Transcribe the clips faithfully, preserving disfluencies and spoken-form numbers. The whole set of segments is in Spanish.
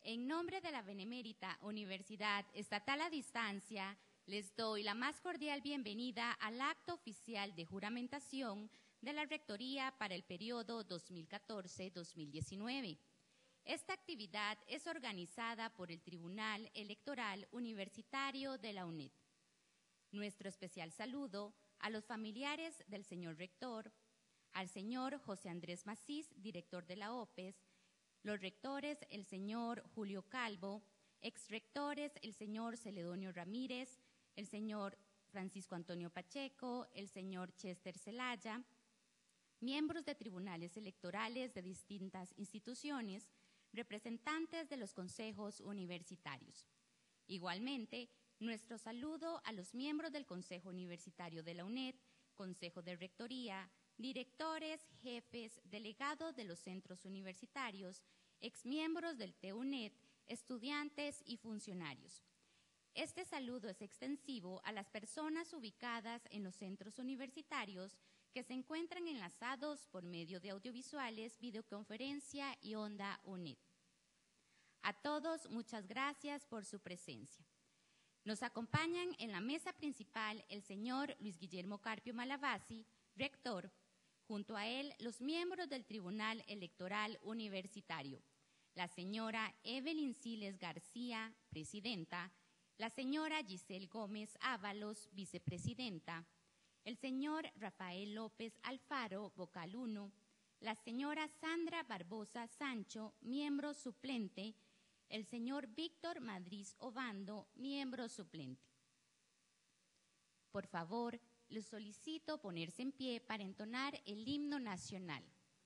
En nombre de la Benemérita Universidad Estatal a Distancia, les doy la más cordial bienvenida al acto oficial de juramentación de la Rectoría para el periodo dos mil catorce a dos mil diecinueve. Esta actividad es organizada por el Tribunal Electoral Universitario de la UNED. Nuestro especial saludo a los familiares del señor rector, al señor José Andrés Macís, director de la OPES, los rectores, el señor Julio Calvo, exrectores, el señor Celedonio Ramírez, el señor Francisco Antonio Pacheco, el señor Chester Zelaya, miembros de tribunales electorales de distintas instituciones, representantes de los consejos universitarios. Igualmente, nuestro saludo a los miembros del Consejo Universitario de la UNED, Consejo de Rectoría, directores, jefes, delegados de los centros universitarios, exmiembros del T U N E D, estudiantes y funcionarios. Este saludo es extensivo a las personas ubicadas en los centros universitarios que se encuentran enlazados por medio de audiovisuales, videoconferencia y onda U N E D. A todos, muchas gracias por su presencia. Nos acompañan en la mesa principal el señor Luis Guillermo Carpio Malavasi, rector, junto a él los miembros del Tribunal Electoral Universitario, la señora Evelyn Siles García, presidenta, la señora Giselle Gómez Ábalos, vicepresidenta, el señor Rafael López Alfaro, vocal uno, la señora Sandra Barbosa Sancho, miembro suplente, el señor Víctor Madrid Obando, miembro suplente. Por favor, les solicito ponerse en pie para entonar el himno nacional.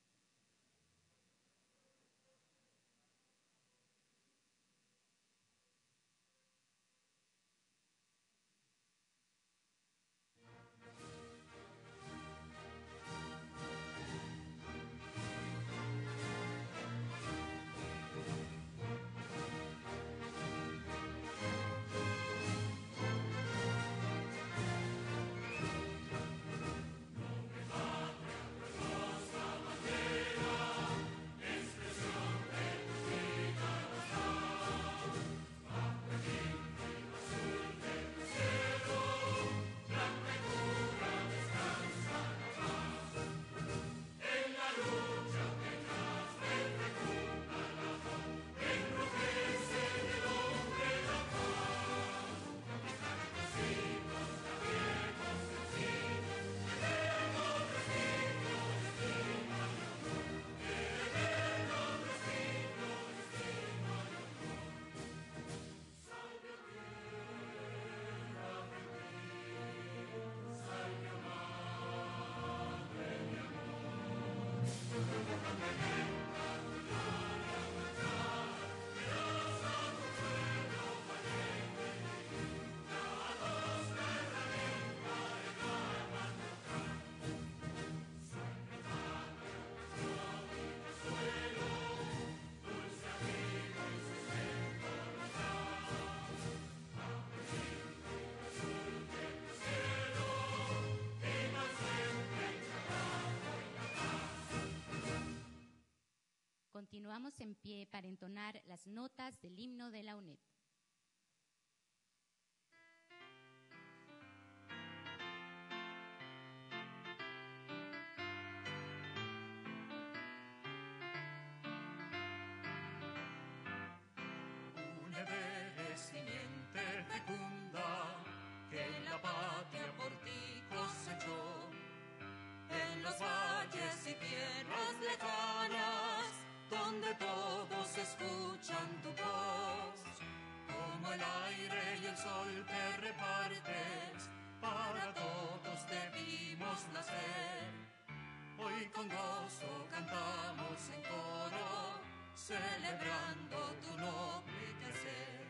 Continuamos en pie para entonar las notas del himno de la UNED. UNED eres simiente fecunda que la patria por ti cosechó. En los valles y tierras lejanas, donde todos escuchan tu voz, como el aire y el sol que repartes, para todos debimos nacer. Hoy con gozo cantamos en coro, celebrando tu noble quehacer.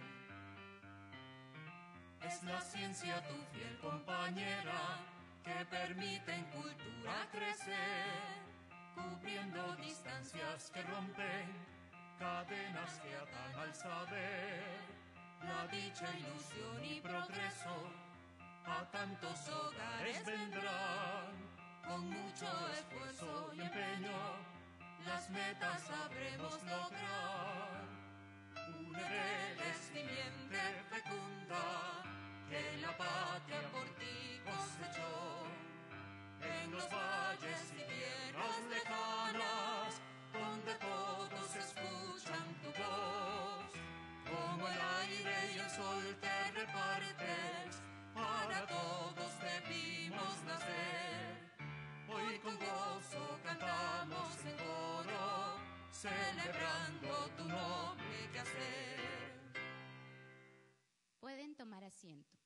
Es la ciencia tu fiel compañera, que permite en cultura crecer, cubriendo distancias que rompen, cadenas que atan al saber. La dicha, ilusión y progreso a tantos hogares vendrán. Con mucho esfuerzo y empeño, las metas sabremos lograr. me veles simiente fecunda, que la patria por ti cosechó. En los valles y tierras lejanas, donde todos escuchan tu voz, como el aire y el sol te repartes, para todos debimos nacer. Hoy con gozo cantamos en coro, celebrando tu noble quehacer. Pueden tomar asiento.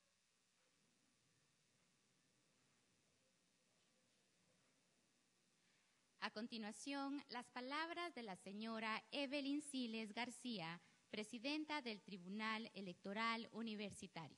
A continuación, las palabras de la señora Evelyn Siles García, presidenta del Tribunal Electoral Universitario.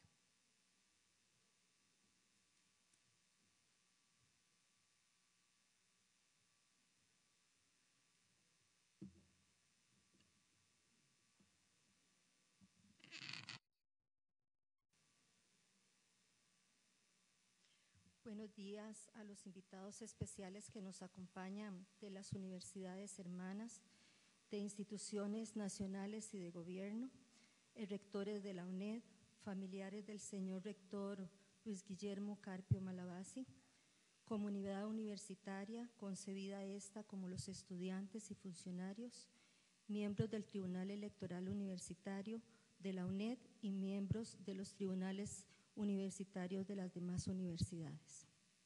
Buenos días a los invitados especiales que nos acompañan de las universidades hermanas, de instituciones nacionales y de gobierno, eh, rectores de la U N E D, familiares del señor rector Luis Guillermo Carpio Malabasi, comunidad universitaria, concebida esta como los estudiantes y funcionarios, miembros del Tribunal Electoral Universitario de la U N E D y miembros de los tribunales universitarios de las demás universidades.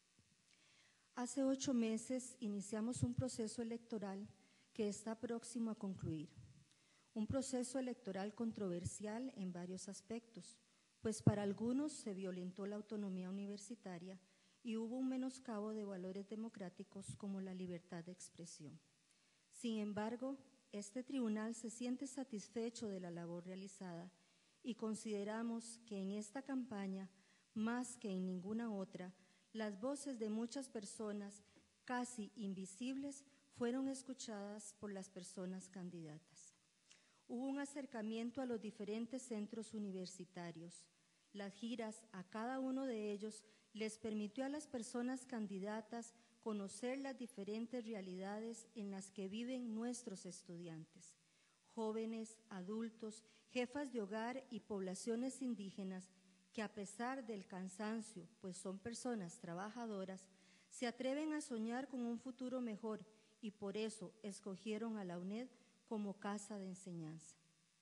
Hace ocho meses iniciamos un proceso electoral que está próximo a concluir. Un proceso electoral controversial en varios aspectos, pues para algunos se violentó la autonomía universitaria y hubo un menoscabo de valores democráticos como la libertad de expresión. Sin embargo, este tribunal se siente satisfecho de la labor realizada y consideramos que en esta campaña, más que en ninguna otra, las voces de muchas personas, casi invisibles, fueron escuchadas por las personas candidatas. Hubo un acercamiento a los diferentes centros universitarios. Las giras a cada uno de ellos les permitió a las personas candidatas conocer las diferentes realidades en las que viven nuestros estudiantes. Jóvenes, adultos, jefas de hogar y poblaciones indígenas que a pesar del cansancio, pues son personas trabajadoras, se atreven a soñar con un futuro mejor y por eso escogieron a la U N E D como casa de enseñanza.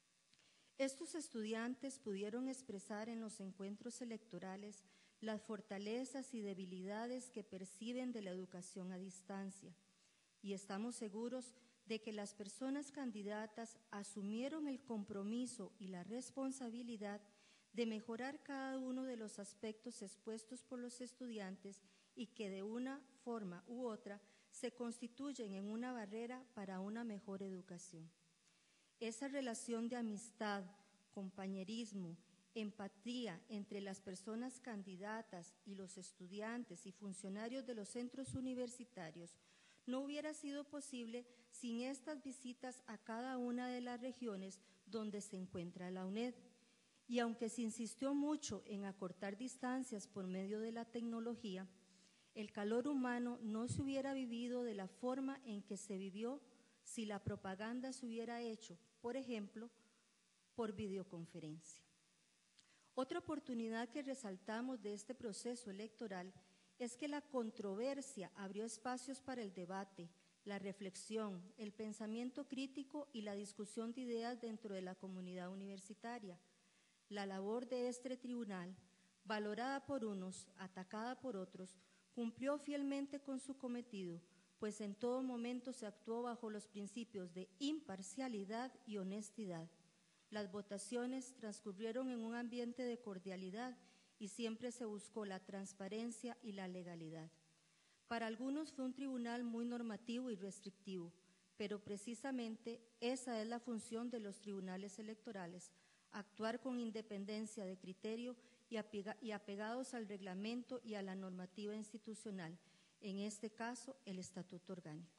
Estos estudiantes pudieron expresar en los encuentros electorales las fortalezas y debilidades que perciben de la educación a distancia y estamos seguros de que las personas candidatas asumieron el compromiso y la responsabilidad de mejorar cada uno de los aspectos expuestos por los estudiantes y que de una forma u otra se constituyen en una barrera para una mejor educación. Esa relación de amistad, compañerismo, empatía entre las personas candidatas y los estudiantes y funcionarios de los centros universitarios no hubiera sido posible sin estas visitas a cada una de las regiones donde se encuentra la U N E D. Y aunque se insistió mucho en acortar distancias por medio de la tecnología, el calor humano no se hubiera vivido de la forma en que se vivió si la propaganda se hubiera hecho, por ejemplo, por videoconferencia. Otra oportunidad que resaltamos de este proceso electoral es que la controversia abrió espacios para el debate, la reflexión, el pensamiento crítico y la discusión de ideas dentro de la comunidad universitaria. La labor de este tribunal, valorada por unos, atacada por otros, cumplió fielmente con su cometido, pues en todo momento se actuó bajo los principios de imparcialidad y honestidad. Las votaciones transcurrieron en un ambiente de cordialidad y siempre se buscó la transparencia y la legalidad. Para algunos fue un tribunal muy normativo y restrictivo, pero precisamente esa es la función de los tribunales electorales, actuar con independencia de criterio y, apega, y apegados al reglamento y a la normativa institucional, en este caso el Estatuto Orgánico.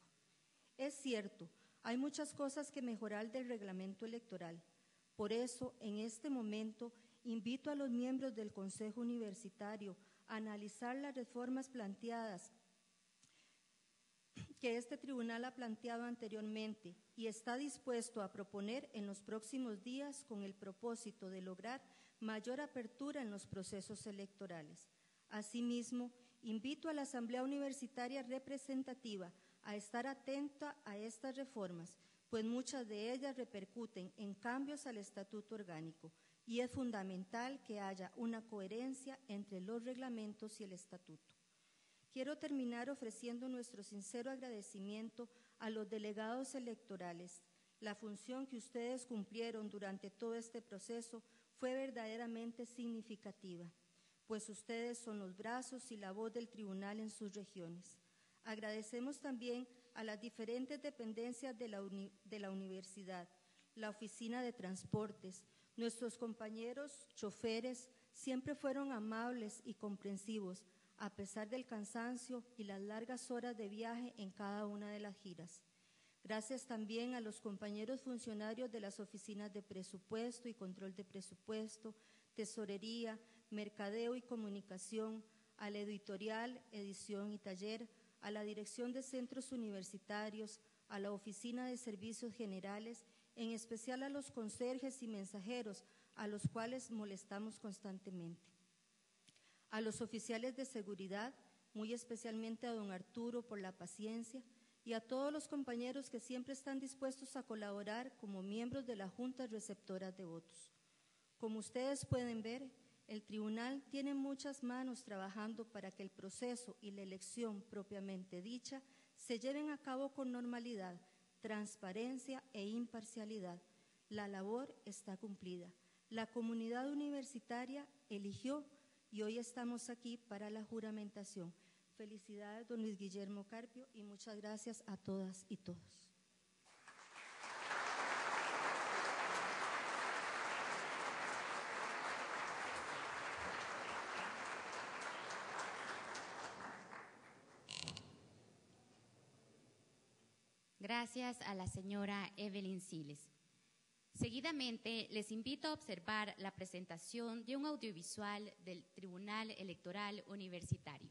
Es cierto, hay muchas cosas que mejorar del reglamento electoral. Por eso, en este momento, invito a los miembros del Consejo Universitario a analizar las reformas planteadas que este tribunal ha planteado anteriormente y está dispuesto a proponer en los próximos días con el propósito de lograr mayor apertura en los procesos electorales. Asimismo, invito a la Asamblea Universitaria Representativa a estar atenta a estas reformas, pues muchas de ellas repercuten en cambios al Estatuto Orgánico y es fundamental que haya una coherencia entre los reglamentos y el Estatuto. Quiero terminar ofreciendo nuestro sincero agradecimiento a los delegados electorales. La función que ustedes cumplieron durante todo este proceso fue verdaderamente significativa, pues ustedes son los brazos y la voz del tribunal en sus regiones. Agradecemos también a las diferentes dependencias de la, uni- de la universidad, la Oficina de Transportes. Nuestros compañeros choferes siempre fueron amables y comprensivos, a pesar del cansancio y las largas horas de viaje en cada una de las giras. Gracias también a los compañeros funcionarios de las oficinas de presupuesto y control de presupuesto, tesorería, mercadeo y comunicación, a la editorial, edición y taller, a la dirección de centros universitarios, a la oficina de servicios generales, en especial a los conserjes y mensajeros, a los cuales molestamos constantemente. A los oficiales de seguridad, muy especialmente a don Arturo por la paciencia, y a todos los compañeros que siempre están dispuestos a colaborar como miembros de la Junta Receptora de Votos. Como ustedes pueden ver, el tribunal tiene muchas manos trabajando para que el proceso y la elección propiamente dicha se lleven a cabo con normalidad, transparencia e imparcialidad. La labor está cumplida. La comunidad universitaria eligió y hoy estamos aquí para la juramentación. Felicidades, don Luis Guillermo Carpio, y muchas gracias a todas y todos. Gracias a la señora Evelyn Siles. Seguidamente, les invito a observar la presentación de un audiovisual del Tribunal Electoral Universitario.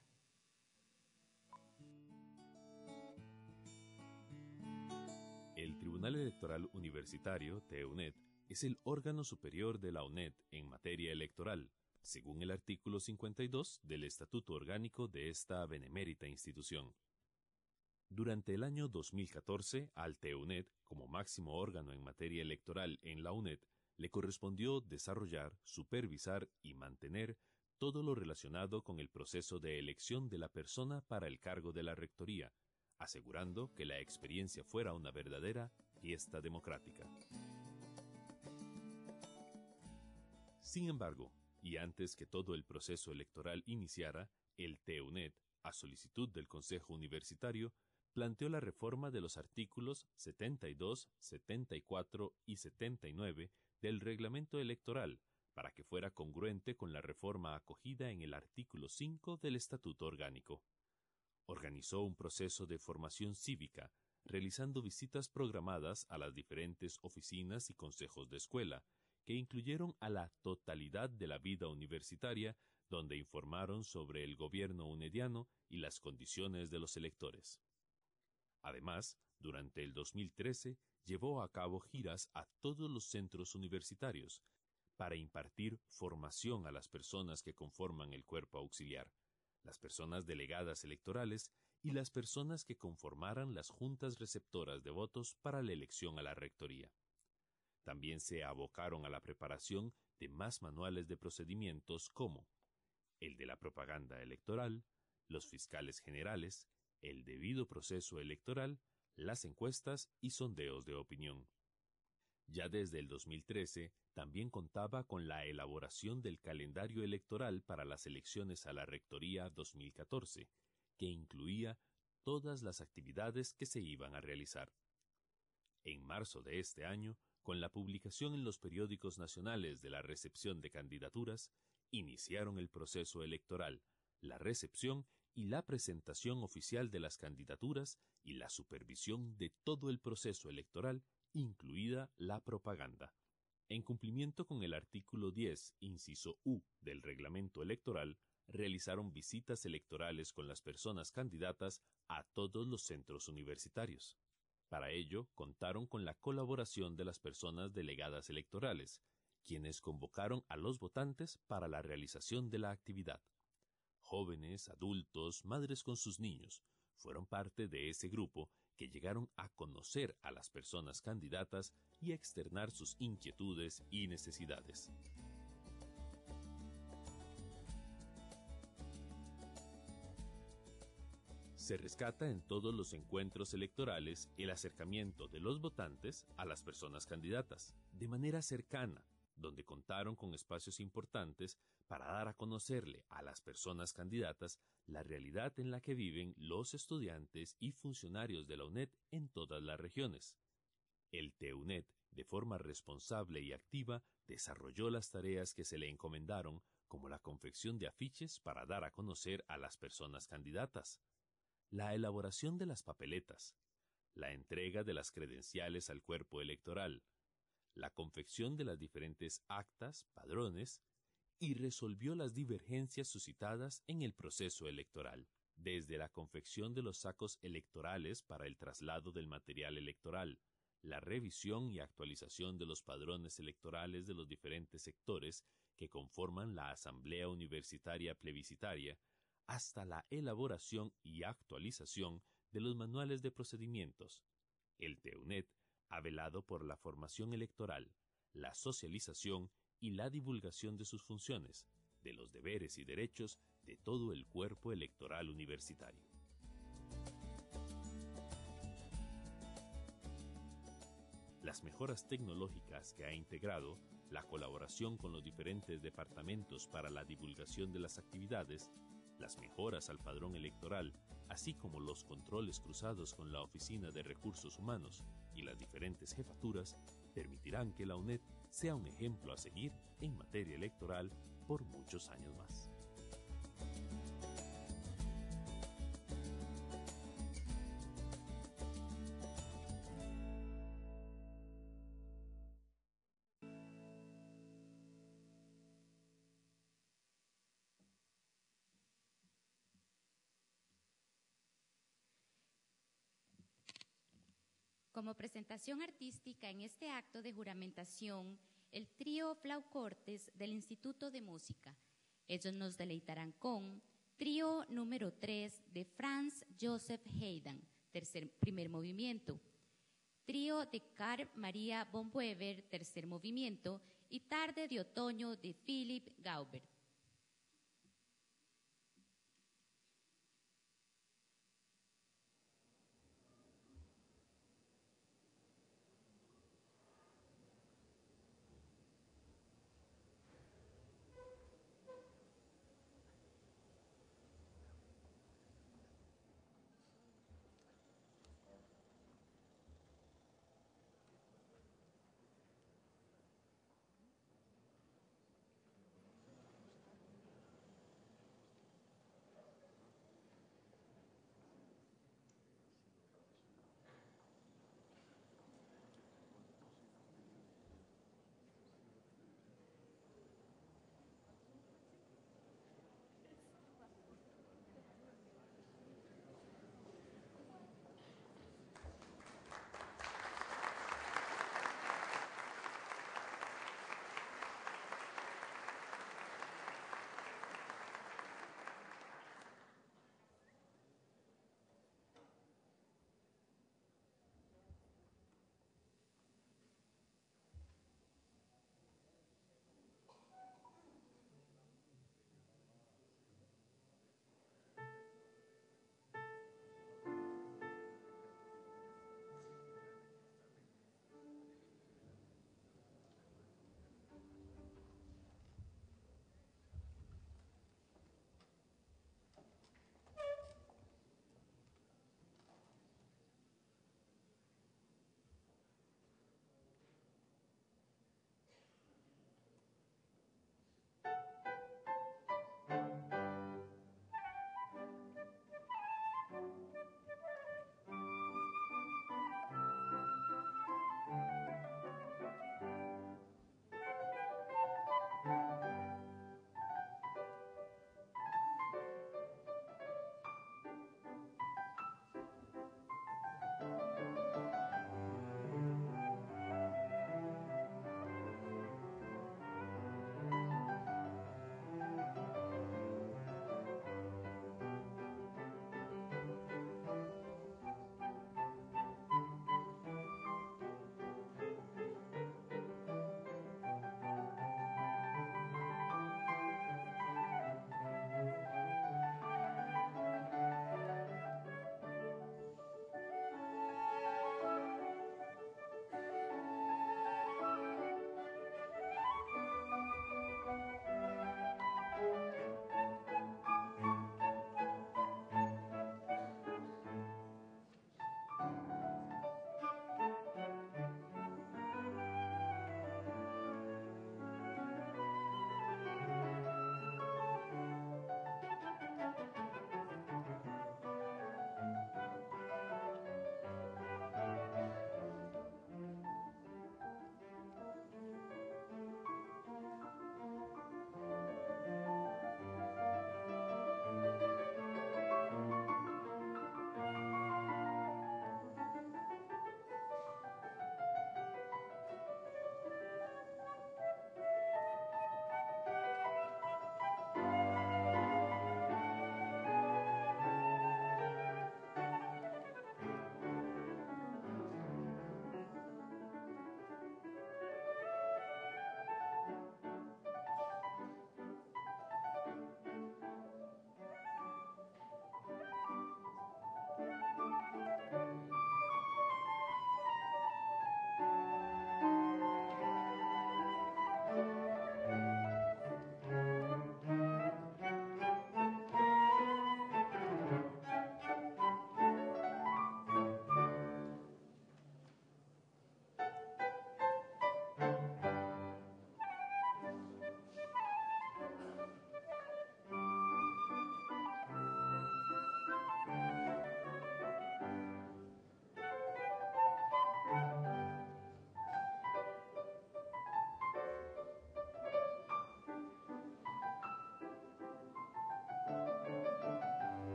El Tribunal Electoral Universitario, TEUNED, es el órgano superior de la UNED en materia electoral, según el artículo cincuenta y dos del Estatuto Orgánico de esta benemérita institución. Durante el año dos mil catorce, al TEUNED, como máximo órgano en materia electoral en la UNED, le correspondió desarrollar, supervisar y mantener todo lo relacionado con el proceso de elección de la persona para el cargo de la rectoría, asegurando que la experiencia fuera una verdadera fiesta democrática. Sin embargo, y antes que todo el proceso electoral iniciara, el TEUNED, a solicitud del Consejo Universitario, planteó la reforma de los artículos setenta y dos, setenta y cuatro y setenta y nueve del Reglamento Electoral para que fuera congruente con la reforma acogida en el artículo cinco del Estatuto Orgánico. Organizó un proceso de formación cívica, realizando visitas programadas a las diferentes oficinas y consejos de escuela, que incluyeron a la totalidad de la vida universitaria, donde informaron sobre el gobierno unediano y las condiciones de los electores. Además, durante el dos mil trece, llevó a cabo giras a todos los centros universitarios para impartir formación a las personas que conforman el cuerpo auxiliar, las personas delegadas electorales y las personas que conformaran las juntas receptoras de votos para la elección a la rectoría. También se abocaron a la preparación de más manuales de procedimientos como el de la propaganda electoral, los fiscales generales, el debido proceso electoral, las encuestas y sondeos de opinión. Ya desde el dos mil trece, también contaba con la elaboración del calendario electoral para las elecciones a la Rectoría dos mil catorce, que incluía todas las actividades que se iban a realizar. En marzo de este año, con la publicación en los periódicos nacionales de la recepción de candidaturas, iniciaron el proceso electoral, la recepción y la presentación oficial de las candidaturas y la supervisión de todo el proceso electoral, incluida la propaganda. En cumplimiento con el artículo diez, inciso U del Reglamento Electoral, realizaron visitas electorales con las personas candidatas a todos los centros universitarios. Para ello, contaron con la colaboración de las personas delegadas electorales, quienes convocaron a los votantes para la realización de la actividad. Jóvenes, adultos, madres con sus niños, fueron parte de ese grupo que llegaron a conocer a las personas candidatas y a externar sus inquietudes y necesidades. Se rescata en todos los encuentros electorales el acercamiento de los votantes a las personas candidatas, de manera cercana, donde contaron con espacios importantes para dar a conocerle a las personas candidatas la realidad en la que viven los estudiantes y funcionarios de la UNED en todas las regiones. El TEUNED, de forma responsable y activa, desarrolló las tareas que se le encomendaron, como la confección de afiches para dar a conocer a las personas candidatas, la elaboración de las papeletas, la entrega de las credenciales al cuerpo electoral, la confección de las diferentes actas, padrones, y resolvió las divergencias suscitadas en el proceso electoral, desde la confección de los sacos electorales para el traslado del material electoral, la revisión y actualización de los padrones electorales de los diferentes sectores que conforman la Asamblea Universitaria Plebiscitaria, hasta la elaboración y actualización de los manuales de procedimientos. El TEUNED ha velado por la formación electoral, la socialización y la divulgación de sus funciones, de los deberes y derechos de todo el cuerpo electoral universitario. Las mejoras tecnológicas que ha integrado, la colaboración con los diferentes departamentos para la divulgación de las actividades, las mejoras al padrón electoral, así como los controles cruzados con la Oficina de Recursos Humanos y las diferentes jefaturas, permitirán que la UNED sea un ejemplo a seguir en materia electoral por muchos años más. Como presentación artística en este acto de juramentación, el trío Flaucortes del Instituto de Música. Ellos nos deleitarán con trío número tres de Franz Joseph Haydn, tercer, primer movimiento, trío de Carl Maria von Weber, tercer movimiento, y Tarde de Otoño de Philipp Gaubert.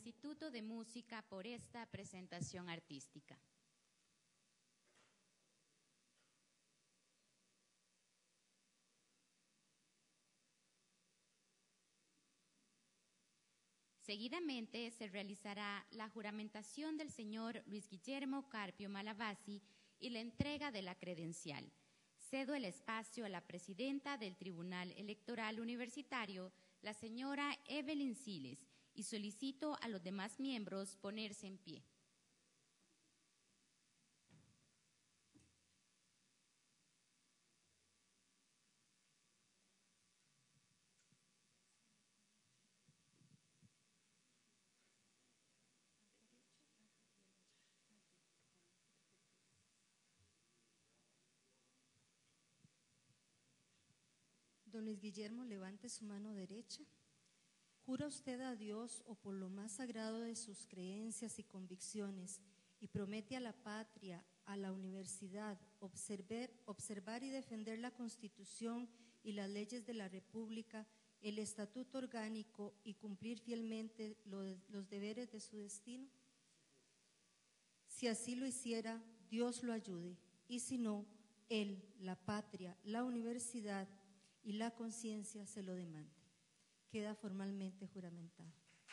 Instituto de Música por esta presentación artística. Seguidamente se realizará la juramentación del señor Luis Guillermo Carpio Malavasi y la entrega de la credencial. Cedo el espacio a la presidenta del Tribunal Electoral Universitario, la señora Evelyn Siles, y solicito a los demás miembros ponerse en pie. Don Luis Guillermo, levante su mano derecha. ¿Jura usted a Dios o por lo más sagrado de sus creencias y convicciones y promete a la patria, a la universidad, observar, observar y defender la Constitución y las leyes de la República, el Estatuto Orgánico y cumplir fielmente lo, los deberes de su destino? Si así lo hiciera, Dios lo ayude, y si no, él, la patria, la universidad y la conciencia se lo demande. Queda formalmente juramentado.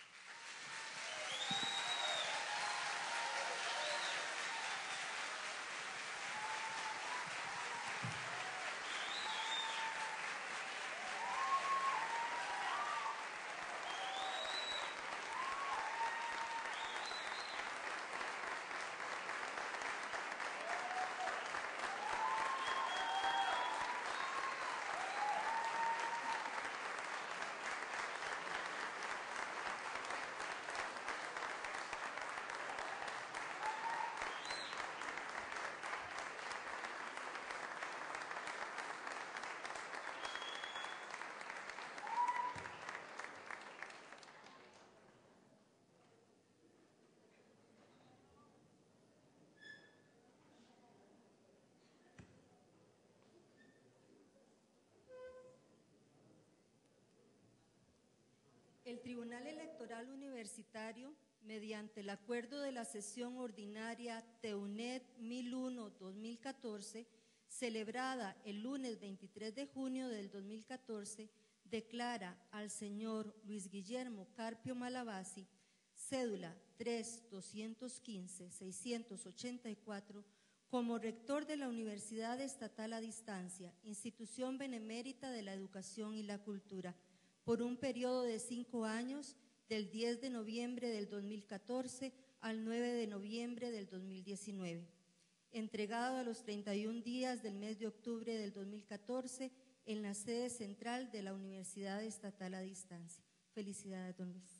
El Tribunal Electoral Universitario, mediante el acuerdo de la sesión ordinaria TEUNED mil uno dos mil catorce, celebrada el lunes veintitrés de junio del dos mil catorce, declara al señor Luis Guillermo Carpio Malavasi, cédula tres doscientos quince seiscientos ochenta y cuatro, como rector de la Universidad Estatal a Distancia, institución benemérita de la educación y la cultura, por un periodo de cinco años, del diez de noviembre del dos mil catorce al nueve de noviembre del dos mil diecinueve, entregado a los treinta y un días del mes de octubre del dos mil catorce en la sede central de la Universidad Estatal a Distancia. Felicidades, don Luis.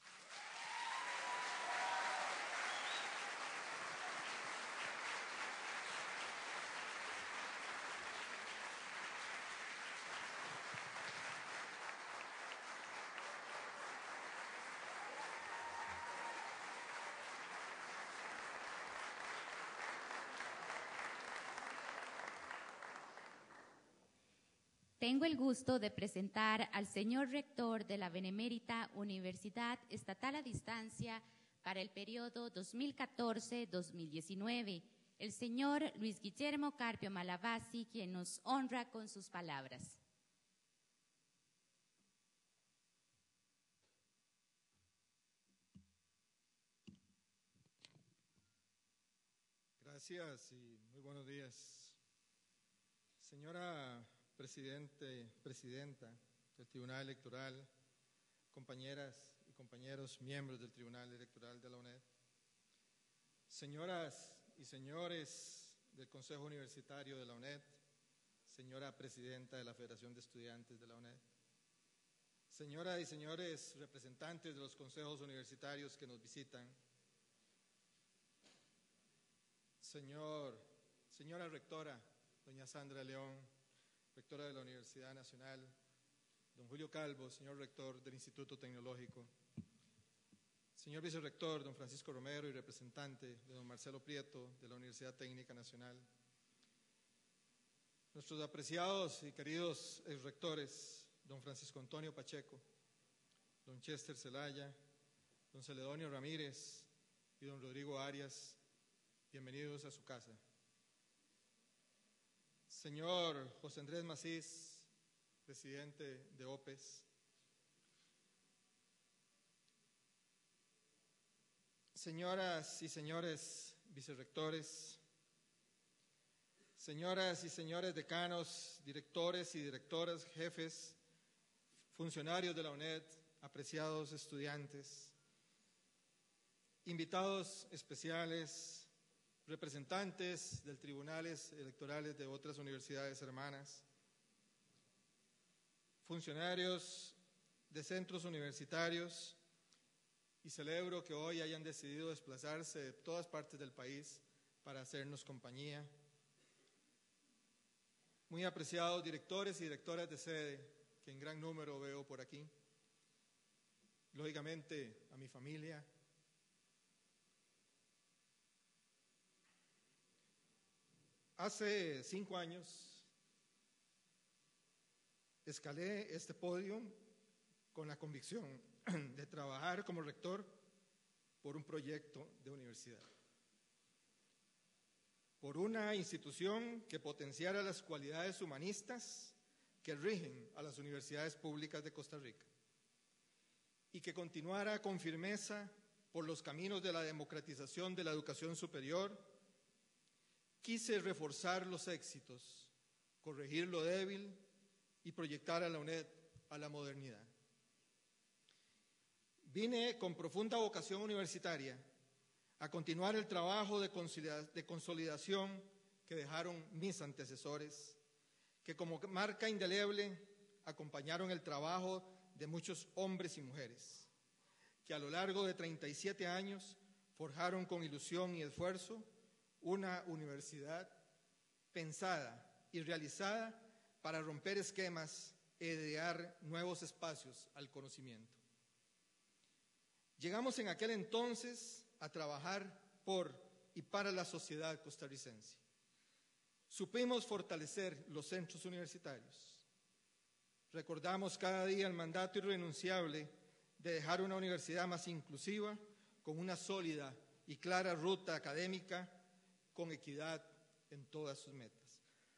Tengo el gusto de presentar al señor rector de la Benemérita Universidad Estatal a Distancia para el periodo dos mil catorce dos mil diecinueve, el señor Luis Guillermo Carpio Malavasi, quien nos honra con sus palabras. Gracias y muy buenos días. Señora Presidente, Presidenta del Tribunal Electoral, compañeras y compañeros miembros del Tribunal Electoral de la UNED, señoras y señores del Consejo Universitario de la UNED, señora Presidenta de la Federación de Estudiantes de la UNED, señoras y señores representantes de los consejos universitarios que nos visitan, señor, señora rectora, doña Sandra León, rectora de la Universidad Nacional, don Julio Calvo, señor rector del Instituto Tecnológico, señor vicerrector, don Francisco Romero y representante de don Marcelo Prieto de la Universidad Técnica Nacional, nuestros apreciados y queridos exrectores, don Francisco Antonio Pacheco, don Chester Zelaya, don Celedonio Ramírez y don Rodrigo Arias, bienvenidos a su casa. Señor José Andrés Macís, presidente de OPES. Señoras y señores vicerrectores, señoras y señores decanos, directores y directoras, jefes, funcionarios de la UNED, apreciados estudiantes, invitados especiales, representantes de tribunales electorales de otras universidades hermanas, funcionarios de centros universitarios, y celebro que hoy hayan decidido desplazarse de todas partes del país para hacernos compañía. Muy apreciados directores y directoras de sede, que en gran número veo por aquí. Lógicamente, a mi familia. Hace cinco años escalé este podio con la convicción de trabajar como rector por un proyecto de universidad, por una institución que potenciara las cualidades humanistas que rigen a las universidades públicas de Costa Rica y que continuara con firmeza por los caminos de la democratización de la educación superior. Quise reforzar los éxitos, corregir lo débil y proyectar a la UNED a la modernidad. Vine con profunda vocación universitaria a continuar el trabajo de consolidación que dejaron mis antecesores, que como marca indeleble acompañaron el trabajo de muchos hombres y mujeres, que a lo largo de treinta y siete años forjaron con ilusión y esfuerzo una universidad pensada y realizada para romper esquemas e idear nuevos espacios al conocimiento. Llegamos en aquel entonces a trabajar por y para la sociedad costarricense. Supimos fortalecer los centros universitarios. Recordamos cada día el mandato irrenunciable de dejar una universidad más inclusiva, con una sólida y clara ruta académica, con equidad en todas sus metas.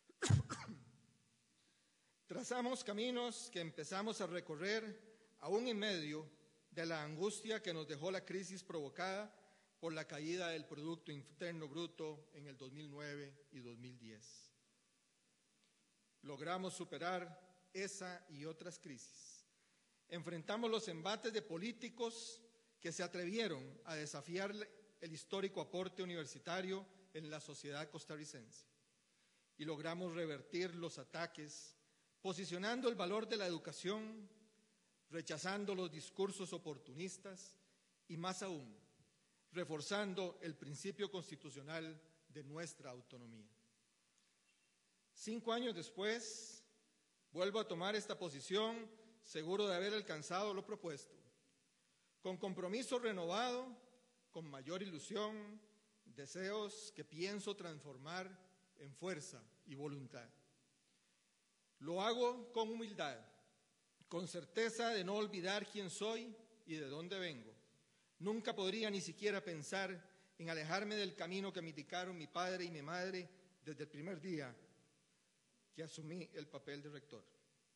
Trazamos caminos que empezamos a recorrer aún en medio de la angustia que nos dejó la crisis provocada por la caída del Producto Interno Bruto en el dos mil nueve y dos mil diez. Logramos superar esa y otras crisis. Enfrentamos los embates de políticos que se atrevieron a desafiar el histórico aporte universitario en la sociedad costarricense. Y logramos revertir los ataques, posicionando el valor de la educación, rechazando los discursos oportunistas y, más aún, reforzando el principio constitucional de nuestra autonomía. Cinco años después, vuelvo a tomar esta posición, seguro de haber alcanzado lo propuesto, con compromiso renovado, con mayor ilusión, deseos que pienso transformar en fuerza y voluntad. Lo hago con humildad, con certeza de no olvidar quién soy y de dónde vengo. Nunca podría ni siquiera pensar en alejarme del camino que me indicaron mi padre y mi madre desde el primer día que asumí el papel de rector.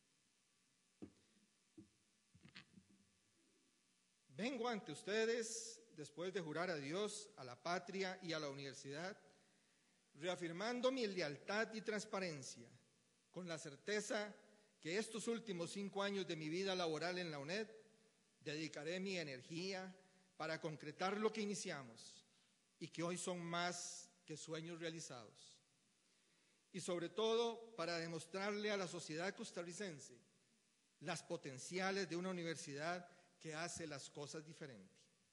Vengo ante ustedes después de jurar a Dios, a la patria y a la universidad, reafirmando mi lealtad y transparencia, con la certeza que estos últimos cinco años de mi vida laboral en la UNED dedicaré mi energía para concretar lo que iniciamos y que hoy son más que sueños realizados. Y sobre todo para demostrarle a la sociedad costarricense las potenciales de una universidad que hace las cosas diferentes.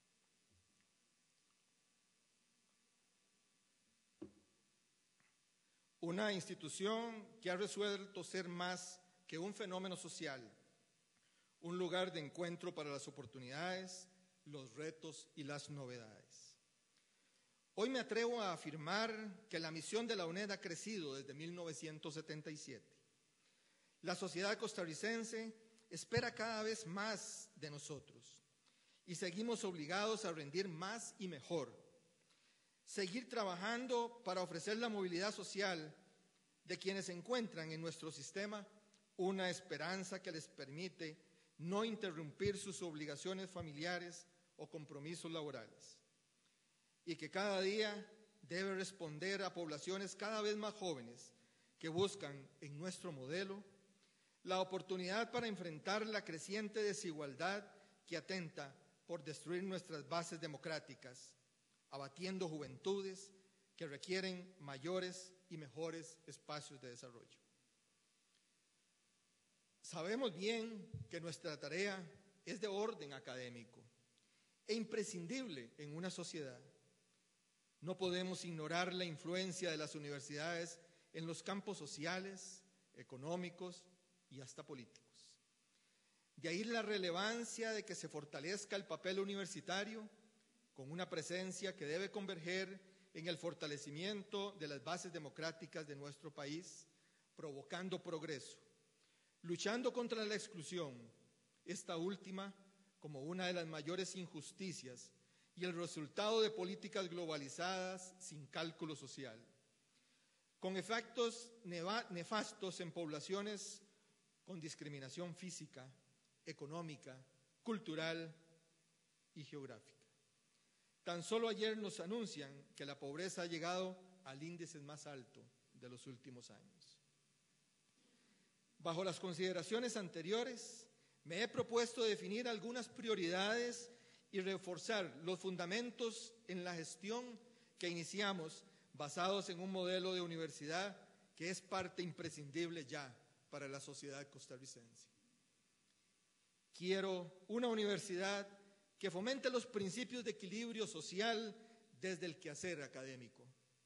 Una institución que ha resuelto ser más que un fenómeno social, un lugar de encuentro para las oportunidades, los retos y las novedades. Hoy me atrevo a afirmar que la misión de la UNED ha crecido desde mil novecientos setenta y siete. La sociedad costarricense espera cada vez más de nosotros y seguimos obligados a rendir más y mejor. Seguir trabajando para ofrecer la movilidad social de quienes encuentran en nuestro sistema una esperanza que les permite no interrumpir sus obligaciones familiares o compromisos laborales. Y que cada día debe responder a poblaciones cada vez más jóvenes que buscan en nuestro modelo la oportunidad para enfrentar la creciente desigualdad que atenta por destruir nuestras bases democráticas, abatiendo juventudes que requieren mayores y mejores espacios de desarrollo. Sabemos bien que nuestra tarea es de orden académico e imprescindible en una sociedad. No podemos ignorar la influencia de las universidades en los campos sociales, económicos y hasta políticos. De ahí la relevancia de que se fortalezca el papel universitario con una presencia que debe converger en el fortalecimiento de las bases democráticas de nuestro país, provocando progreso, luchando contra la exclusión, esta última como una de las mayores injusticias y el resultado de políticas globalizadas sin cálculo social, con efectos nefastos en poblaciones con discriminación física, económica, cultural y geográfica. Tan solo ayer nos anuncian que la pobreza ha llegado al índice más alto de los últimos años. Bajo las consideraciones anteriores, me he propuesto definir algunas prioridades y reforzar los fundamentos en la gestión que iniciamos basados en un modelo de universidad que es parte imprescindible ya para la sociedad costarricense. Quiero una universidad que fomente los principios de equilibrio social desde el quehacer académico.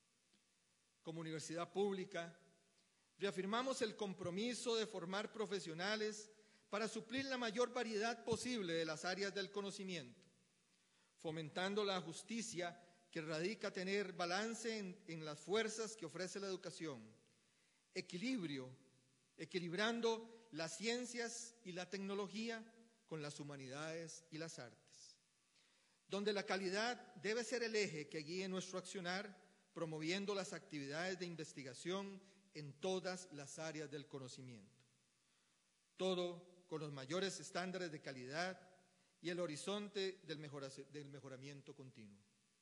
Como universidad pública, reafirmamos el compromiso de formar profesionales para suplir la mayor variedad posible de las áreas del conocimiento, fomentando la justicia que radica tener balance en, en las fuerzas que ofrece la educación, equilibrio, equilibrando las ciencias y la tecnología con las humanidades y las artes, donde la calidad debe ser el eje que guíe nuestro accionar, promoviendo las actividades de investigación en todas las áreas del conocimiento. Todo con los mayores estándares de calidad y el horizonte del, mejora, del mejoramiento continuo.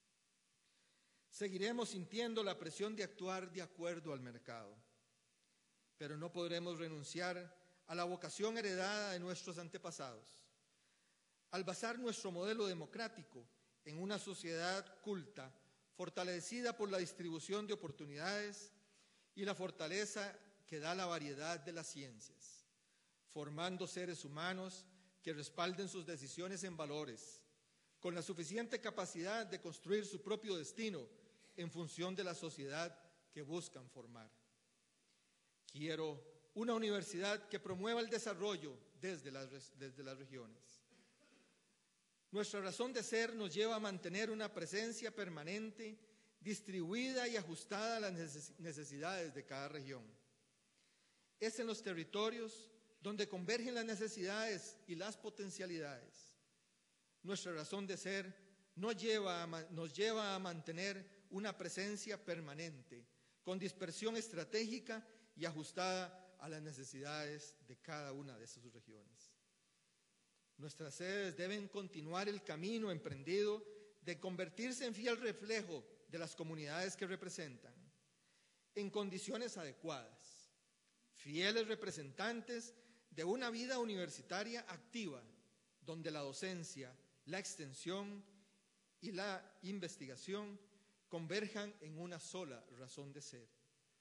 Seguiremos sintiendo la presión de actuar de acuerdo al mercado, pero no podremos renunciar a la vocación heredada de nuestros antepasados. Al basar nuestro modelo democrático en una sociedad culta, fortalecida por la distribución de oportunidades y la fortaleza que da la variedad de las ciencias, formando seres humanos que respalden sus decisiones en valores, con la suficiente capacidad de construir su propio destino en función de la sociedad que buscan formar. Quiero una universidad que promueva el desarrollo desde las, desde las regiones. Nuestra razón de ser nos lleva a mantener una presencia permanente, distribuida y ajustada a las necesidades de cada región. Es en los territorios donde convergen las necesidades y las potencialidades. Nuestra razón de ser nos lleva a, nos lleva a mantener una presencia permanente, con dispersión estratégica y ajustada a las necesidades de cada una de sus regiones. Nuestras sedes deben continuar el camino emprendido de convertirse en fiel reflejo de las comunidades que representan, en condiciones adecuadas, fieles representantes de una vida universitaria activa, donde la docencia, la extensión y la investigación converjan en una sola razón de ser.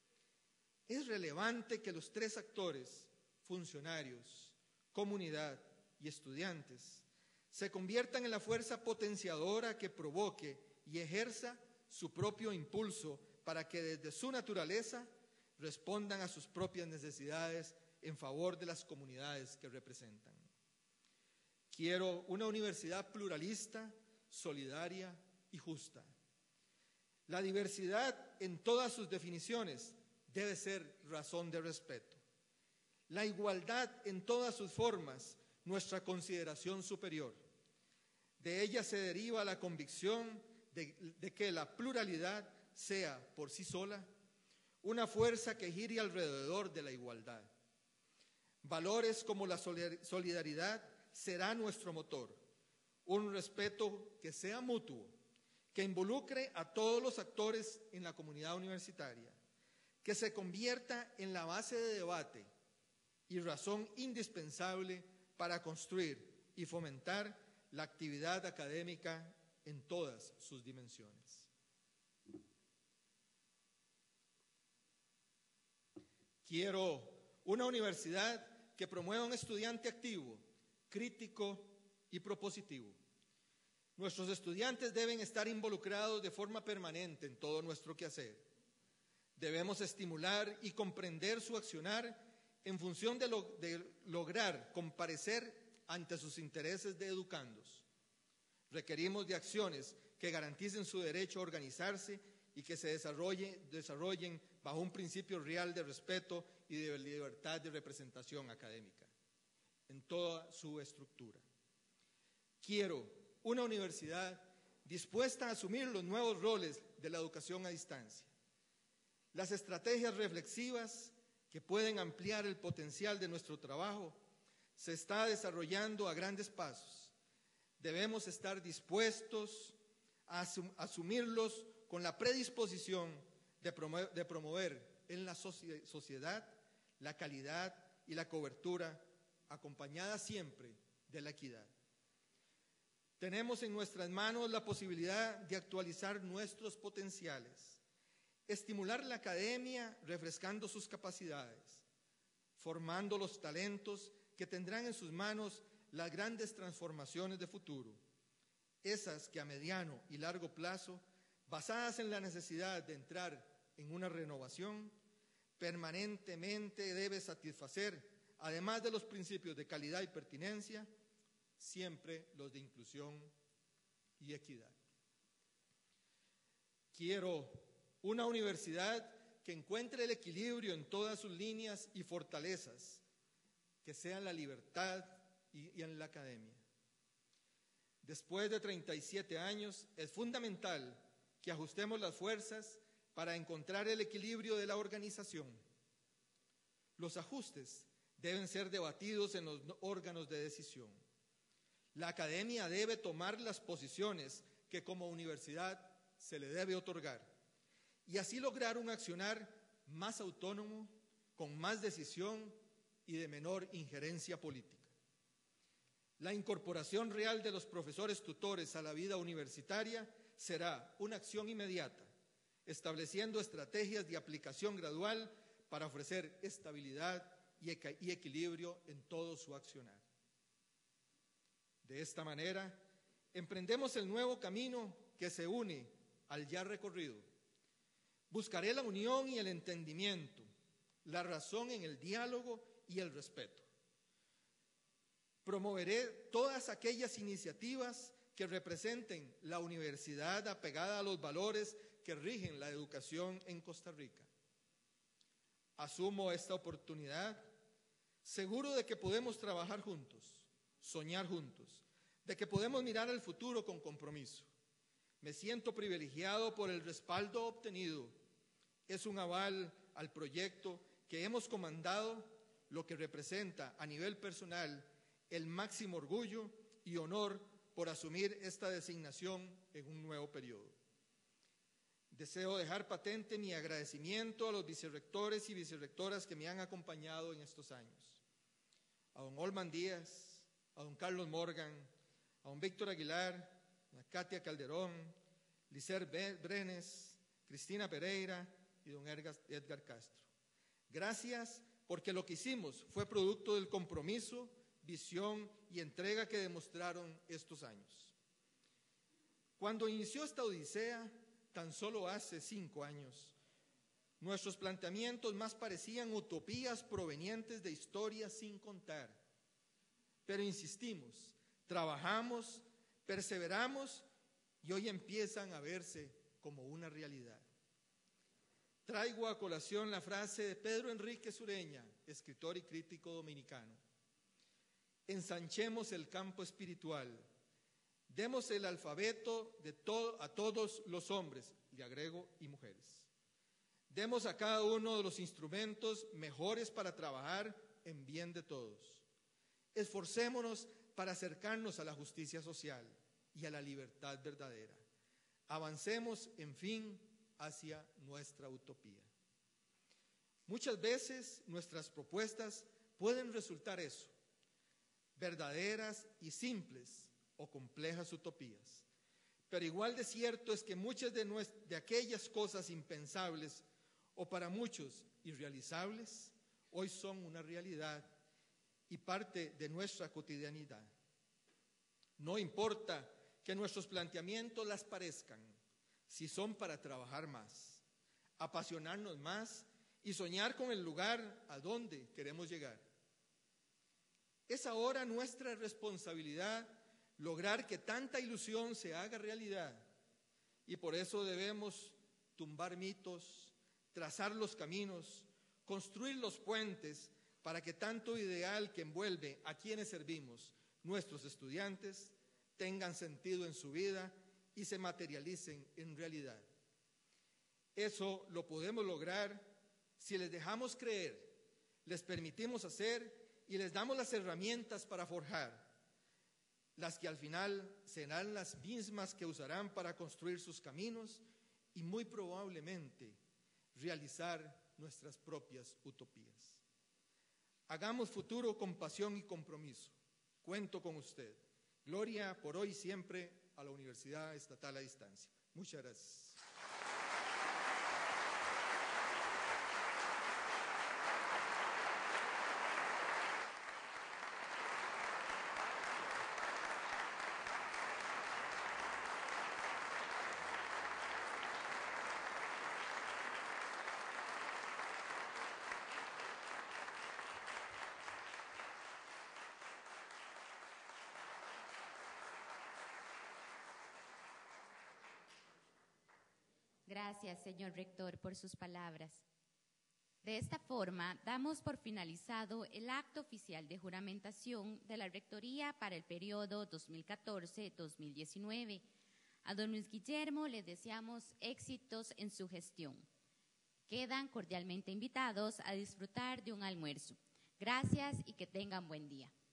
Es relevante que los tres actores, funcionarios, comunidad y estudiantes, se conviertan en la fuerza potenciadora que provoque y ejerza su propio impulso para que desde su naturaleza respondan a sus propias necesidades en favor de las comunidades que representan. Quiero una universidad pluralista, solidaria y justa. La diversidad en todas sus definiciones debe ser razón de respeto. La igualdad en todas sus formas, nuestra consideración superior. De ella se deriva la convicción de, de que la pluralidad sea por sí sola una fuerza que gire alrededor de la igualdad. Valores como la solidaridad será nuestro motor, un respeto que sea mutuo, que involucre a todos los actores en la comunidad universitaria, que se convierta en la base de debate y razón indispensable para construir y fomentar la actividad académica en todas sus dimensiones. Quiero una universidad que promueva un estudiante activo, crítico y propositivo. Nuestros estudiantes deben estar involucrados de forma permanente en todo nuestro quehacer. Debemos estimular y comprender su accionar en función de, lo, de lograr comparecer ante sus intereses de educandos. Requerimos de acciones que garanticen su derecho a organizarse y que se desarrolle, desarrollen bajo un principio real de respeto y de libertad de representación académica en toda su estructura. Quiero una universidad dispuesta a asumir los nuevos roles de la educación a distancia, las estrategias reflexivas que pueden ampliar el potencial de nuestro trabajo se está desarrollando a grandes pasos. Debemos estar dispuestos a asum- asumirlos con la predisposición de promover, de promover en la socie- sociedad la calidad y la cobertura, acompañada siempre de la equidad. Tenemos en nuestras manos la posibilidad de actualizar nuestros potenciales, estimular la academia refrescando sus capacidades, formando los talentos que tendrán en sus manos las grandes transformaciones de futuro, esas que a mediano y largo plazo, basadas en la necesidad de entrar en una renovación, permanentemente debe satisfacer, además de los principios de calidad y pertinencia, siempre los de inclusión y equidad. Quiero una universidad que encuentre el equilibrio en todas sus líneas y fortalezas, que sean la libertad y, y en la academia. Después de treinta y siete años, es fundamental que ajustemos las fuerzas para encontrar el equilibrio de la organización. Los ajustes deben ser debatidos en los órganos de decisión. La academia debe tomar las posiciones que como universidad se le debe otorgar y así lograr un accionar más autónomo, con más decisión y de menor injerencia política. La incorporación real de los profesores tutores a la vida universitaria será una acción inmediata, estableciendo estrategias de aplicación gradual para ofrecer estabilidad y, y equilibrio en todo su accionar. De esta manera, emprendemos el nuevo camino que se une al ya recorrido. Buscaré la unión y el entendimiento, la razón en el diálogo y el respeto. Promoveré todas aquellas iniciativas que representen la universidad apegada a los valores que rigen la educación en Costa Rica. Asumo esta oportunidad, seguro de que podemos trabajar juntos, soñar juntos, de que podemos mirar al futuro con compromiso. Me siento privilegiado por el respaldo obtenido. Es un aval al proyecto que hemos comandado, lo que representa a nivel personal el máximo orgullo y honor por asumir esta designación en un nuevo periodo. Deseo dejar patente mi agradecimiento a los vicerrectores y vicerrectoras que me han acompañado en estos años. A don Olman Díaz, a don Carlos Morgan, a don Víctor Aguilar, a Katia Calderón, Licer Brenes, Cristina Pereira y don Edgar Castro. Gracias porque lo que hicimos fue producto del compromiso, visión y entrega que demostraron estos años. Cuando inició esta odisea, tan solo hace cinco años, nuestros planteamientos más parecían utopías provenientes de historias sin contar. Pero insistimos, trabajamos, perseveramos y hoy empiezan a verse como una realidad. Traigo a colación la frase de Pedro Enrique Sureña, escritor y crítico dominicano. Ensanchemos el campo espiritual, Demos el alfabeto de to- a todos los hombres, le agrego, y mujeres. Demos a cada uno de los instrumentos mejores para trabajar en bien de todos. Esforcémonos para acercarnos a la justicia social y a la libertad verdadera. Avancemos, en fin, hacia nuestra utopía. Muchas veces nuestras propuestas pueden resultar eso, verdaderas y simples o complejas utopías. Pero igual de cierto es que muchas de, nuestras, de aquellas cosas impensables o para muchos irrealizables, hoy son una realidad y parte de nuestra cotidianidad. No importa que nuestros planteamientos las parezcan, si son para trabajar más, apasionarnos más y soñar con el lugar a donde queremos llegar. Es ahora nuestra responsabilidad lograr que tanta ilusión se haga realidad y por eso debemos tumbar mitos, trazar los caminos, construir los puentes para que tanto ideal que envuelve a quienes servimos, nuestros estudiantes, tengan sentido en su vida y se materialicen en realidad. Eso lo podemos lograr si les dejamos creer, les permitimos hacer y les damos las herramientas para forjar, las que al final serán las mismas que usarán para construir sus caminos y muy probablemente realizar nuestras propias utopías. Hagamos futuro con pasión y compromiso. Cuento con usted. Gloria por hoy y siempre a la Universidad Estatal a Distancia. Muchas gracias. Gracias, señor rector, por sus palabras. De esta forma, damos por finalizado el acto oficial de juramentación de la Rectoría para el periodo dos mil catorce dos mil diecinueve. A don Luis Guillermo le deseamos éxitos en su gestión. Quedan cordialmente invitados a disfrutar de un almuerzo. Gracias y que tengan buen día.